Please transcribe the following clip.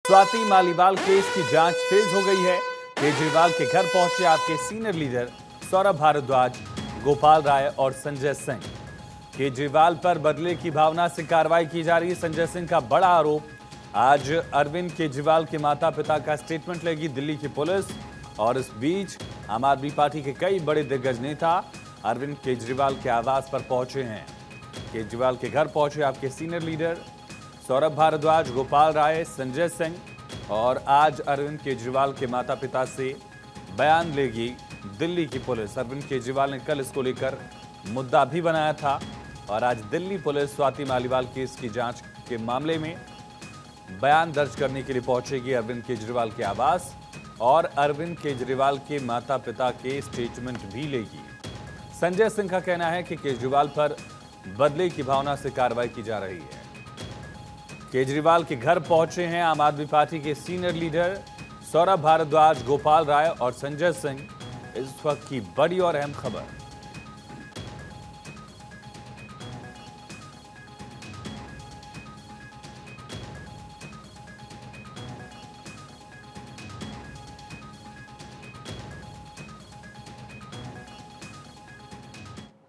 Swati Maliwal case की जांच तेज हो गई है। केजरीवाल के घर पहुंचे आपके सीनियर लीडर सौरभ भारद्वाज, गोपाल राय और संजय सिंह। केजरीवाल पर बदले की भावना से कार्रवाई की जा रही है। संजय सिंह का बड़ा आरोप, आज अरविंद केजरीवाल के माता पिता का स्टेटमेंट लेगी दिल्ली की पुलिस। और इस बीच आम आदमी पार्टी के कई बड़े दिग्गज नेता अरविंद केजरीवाल के आवास पर पहुंचे हैं। केजरीवाल के घर पहुंचे आपके सीनियर लीडर सौरभ भारद्वाज, गोपाल राय, संजय सिंह। और आज अरविंद केजरीवाल के माता पिता से बयान लेगी दिल्ली की पुलिस। अरविंद केजरीवाल ने कल इसको लेकर मुद्दा भी बनाया था और आज दिल्ली पुलिस स्वाति मालीवाल केस की जांच के मामले में बयान दर्ज करने के लिए पहुंचेगी अरविंद केजरीवाल के आवास और अरविंद केजरीवाल के माता पिता के स्टेटमेंट भी लेगी। संजय सिंह का कहना है कि केजरीवाल पर बदले की भावना से कार्रवाई की जा रही है। केजरीवाल के घर पहुंचे हैं आम आदमी पार्टी के सीनियर लीडर सौरभ भारद्वाज, गोपाल राय और संजय सिंह। इस वक्त की बड़ी और अहम खबर।